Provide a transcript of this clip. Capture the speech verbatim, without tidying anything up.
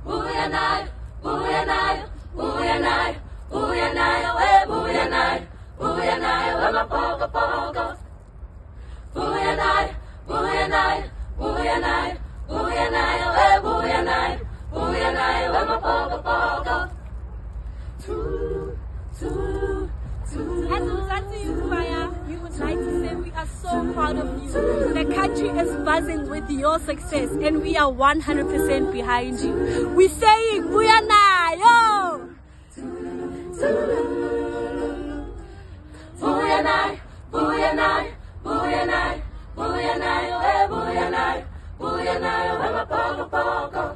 booyah nayo, booyah nayo, booyah nayo, booyah nayo, eh, booyah nayo, booyah nayo, eh, mapogo pogo. Booyah nayo, booyah nayo, booyah nayo, booyah nayo, eh, booyah nayo, booyah nayo, eh, mapogo pogo. Two, two, two. As Mzansi Youth Choir, we would like to say we are so proud of you. The country is buzzing with your success and we are one hundred percent behind you. We're saying booyah nayo! Booyah nayo, booyah nayo, booyah nayo, booyah nayo, eh, booyah nayo, booyah nayo, eh, mapogo pogo.